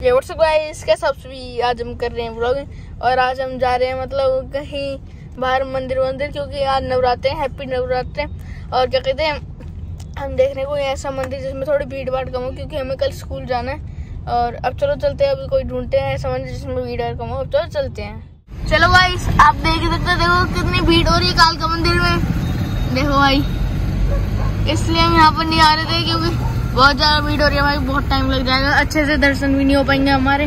ये WhatsApp guys, कैसे आप सभी। आज हम कर रहे हैं व्लॉगिंग और आज हम जा रहे हैं मतलब कहीं बाहर मंदिर, क्योंकि आज नवरात्रे हैं, हैप्पी नवरात्रे। और क्या कहते हैं, हम देखने को ऐसा मंदिर जिसमें थोड़ी भीड़ भाड़ कम हो, क्योंकि हमें कल स्कूल जाना है। और अब चलो चलते हैं, अभी कोई ढूंढते हैं ऐसा मंदिर जिसमें भीड़ भाड़ कम हो। अब चलो चलते हैं। चलो गाइस, आप देख सकते हो, देखो कितनी भीड़ हो रही है कालका मंदिर में। देखो भाई, इसलिए हम यहाँ पर नहीं आ रहे थे क्योंकि बहुत ज्यादा भीड़ हो रही है भाई, बहुत टाइम लग जाएगा, अच्छे से दर्शन भी नहीं हो पाएंगे हमारे।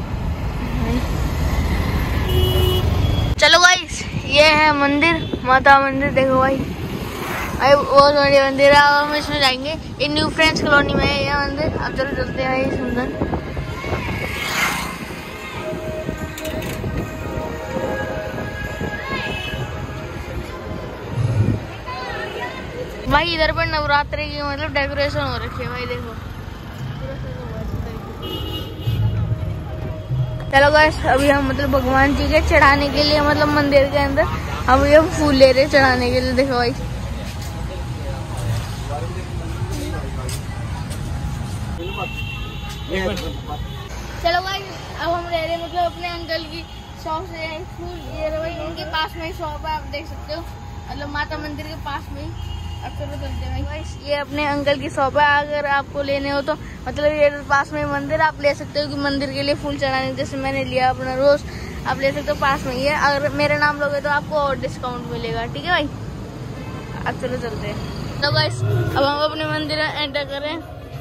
चलो गाइस, ये है मंदिर, माता मंदिर। देखो भाई, भाई बहुत बड़ी मंदिर है। अब हम इसमें जाएंगे, ये न्यू फ्रेंड्स कॉलोनी में है ये मंदिर। अब चलो चलते हैं भाई, सुंदर। भाई इधर पर नवरात्रि की मतलब डेकोरेशन हो रखी है भाई, देखो। चलो गाइस, अभी हम मतलब भगवान जी के चढ़ाने के लिए मतलब मंदिर के अंदर अभी हम फूल ले रहे हैं चढ़ाने के लिए। देखो भाई, चलो भाई, अब हम ले रहे हैं मतलब अपने अंकल की शॉप से फूल। ये भाई उनके पास में ही शॉप है, आप देख सकते हो, मतलब माता मंदिर के पास में ही। अब चलो चलते हैं भाई, ये अपने अंकल की शॉप है। अगर आपको लेने हो तो मतलब ये पास में मंदिर, आप ले सकते हो कि मंदिर के लिए फूल चढ़ाने, जैसे मैंने लिया अपना रोज, आप ले सकते हो, पास में ही है। अगर मेरे नाम लोगे तो आपको और डिस्काउंट मिलेगा, ठीक है भाई। अब चलो चलते हैं। तो गाइस, अब हम अपने मंदिर में एंटर करें।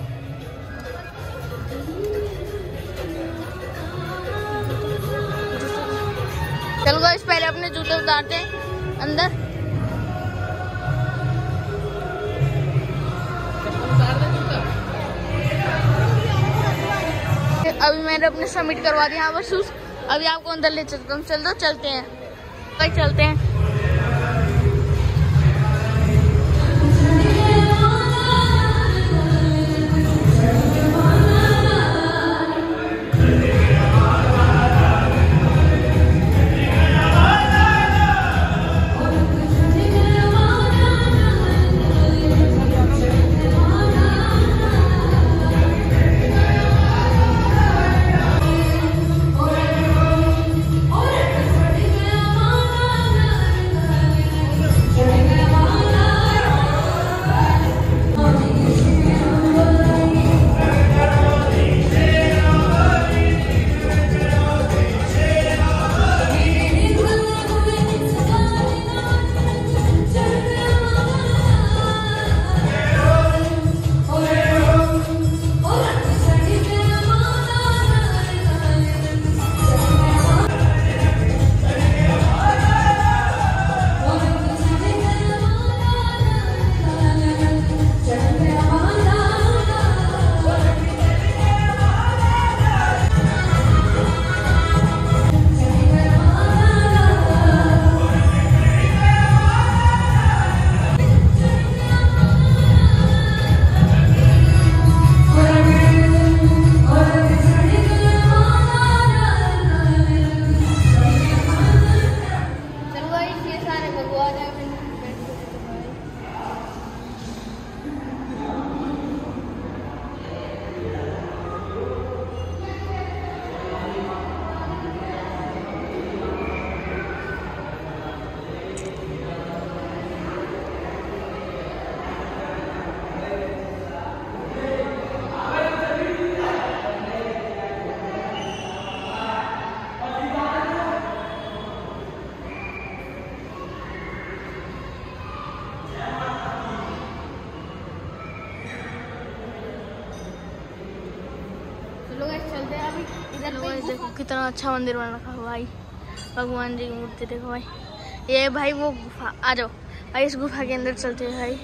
चलो गाइस, पहले अपने जूते उतारते हैं अंदर। अभी मैंने अपने सबमिट करवा दिया बस शूज। अभी आपको अंदर ले चलता हूँ, चल दो, चलते हैं भाई, चलते हैं। देखो कितना अच्छा मंदिर बन रखा है भाई, भगवान जी की मूर्ति। देखो भाई, ये भाई वो गुफा, आ जाओ भाई, इस गुफा के अंदर चलते हैं भाई।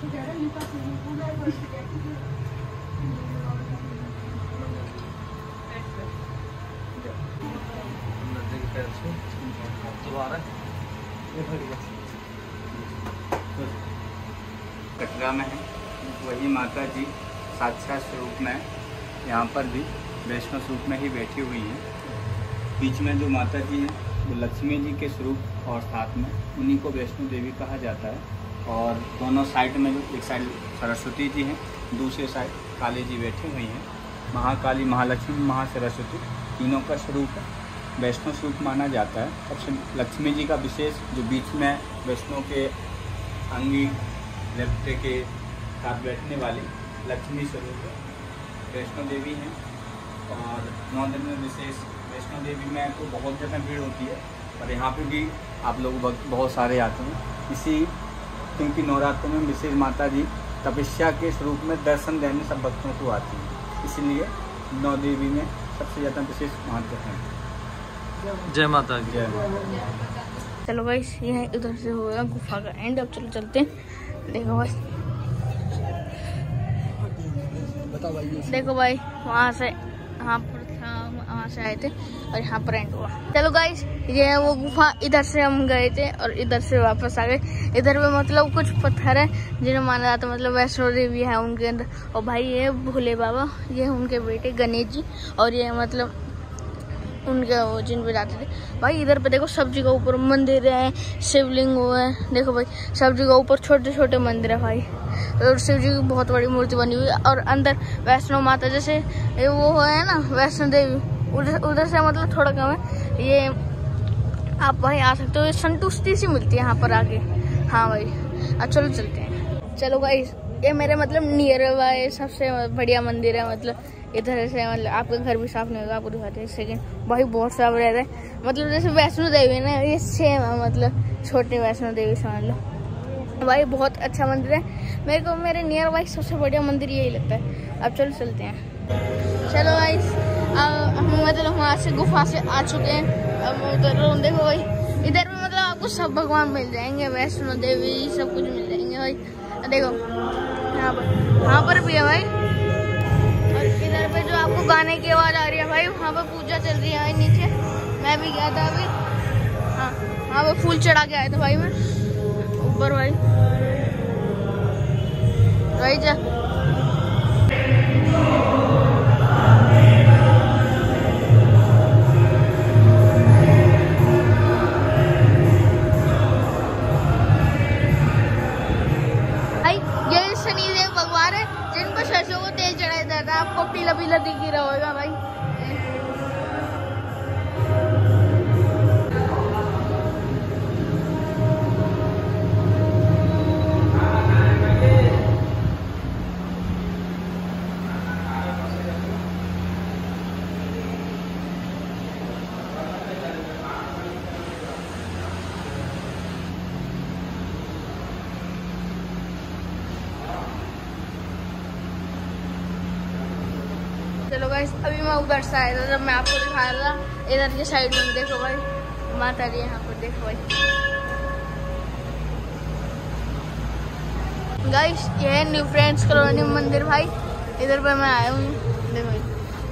कटरा में है वही माता जी साक्षात स्वरूप में यहाँ पर भी वैष्णव स्वरूप में ही बैठी हुई हैं। बीच में जो माता जी हैं वो लक्ष्मी जी के स्वरूप और साथ में उन्हीं को वैष्णो देवी कहा जाता है। और दोनों साइड में एक साइड सरस्वती जी हैं, दूसरे साइड काली जी बैठी हुई हैं। महाकाली, महालक्ष्मी, महासरस्वती तीनों का स्वरूप है, वैष्णव स्वरूप माना जाता है। सबसे लक्ष्मी जी का विशेष जो बीच में वैष्णव के अंगी देवते के साथ बैठने वाली लक्ष्मी स्वरूप है, वैष्णो देवी हैं। और 9 दिन में विशेष वैष्णो देवी में तो बहुत ज़्यादा भीड़ होती है, और यहाँ पे भी आप लोग बहुत सारे आते हैं इसी, क्योंकि नवरात्र में विशेष माता जी तपस्या के स्वरूप में दर्शन देने सब भक्तों को आती हैं, इसलिए 9 देवी में सबसे ज़्यादा विशेष महत्व है। जय माता की। जय माता। चलो भाई ये उधर से होगा गुफा का एंड। अब चलो चलते हैं। देखो भाई, देखो भाई वहाँ से यहाँ पर था, वहाँ से आए थे और यहाँ पर एंड हुआ। चलो गाइस ये है वो गुफा, इधर से हम गए थे और इधर से वापस आ गए। इधर पे मतलब कुछ पत्थर है जिन्हें माना जाता है मतलब वैष्णो देवी है उनके अंदर। और भाई ये भोले बाबा, ये उनके बेटे गणेश जी, और ये मतलब उनके वो जिन पे जाते थे। भाई इधर पे देखो सब जगह ऊपर मंदिर है, शिवलिंग हुआ है। देखो भाई सब जगह ऊपर छोटे छोटे मंदिर है भाई, और शिव जी की बहुत बड़ी मूर्ति बनी हुई है। और अंदर वैष्णो माता जैसे ये वो है ना वैष्णो देवी, उधर से मतलब थोड़ा कम है। ये आप भाई आ सकते हो, ये संतुष्टि सी मिलती है यहाँ पर आके। हाँ भाई अब चलो चलते हैं। चलो भाई ये मेरे मतलब नियर बाय सबसे बढ़िया मंदिर है। मतलब इधर से मतलब आपका घर भी साफ नहीं होगा, आपको दिखाते हैं। सेकेंड भाई बहुत साफ रहता है, मतलब जैसे वैष्णो देवी है ना, ये सेम है, मतलब छोटी वैष्णो देवी समझ लो। भाई बहुत अच्छा मंदिर है, मेरे को मेरे नियर बाई सबसे बढ़िया मंदिर यही लगता है। अब चलो चलते हैं। चलो भाई हम मतलब वहाँ से गुफा से आ चुके हैं। अब उधर देखो भाई, इधर भी मतलब आपको सब भगवान मिल जाएंगे, वैष्णो देवी सब कुछ मिल जाएंगे भाई। देखो यहाँ पर भी है भाई। और इधर पे जो आपको गाने की आवाज आ रही है भाई, वहाँ पे पूजा चल रही है भाई नीचे। मैं भी गया था अभी, हाँ वहाँ पे फूल चढ़ा के आया था भाई मैं ऊपर भाई। भाई जा सरसों को तेल चढ़ाया जाता है, आपको पीला पीला दिख ही रहा होगा भाई। चलो गाइस अभी मैं उधर से आया था, जब मैं आपको दिखा रहा था इधर के साइड में देखो भाई माता जी यहाँ पर देखो भाई। गाइस ये है न्यू फ्रेंड्स कॉलोनी मंदिर भाई, इधर पर मैं आया हूँ देखो भाई।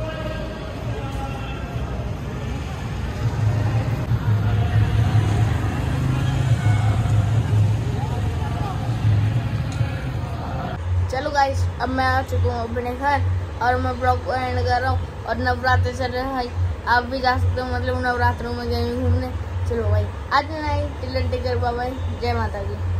चलो गाइस अब मैं आ चुका हूँ अपने घर और मैं ब्लॉग को एंड कर रहा हूँ। और नवरात्र चल रहे हैं भाई, आप भी जा सकते हो मतलब नवरात्रों में कहीं घूमने। चलो भाई आज नहीं टिल्लर टिकर बाबा, जय माता की।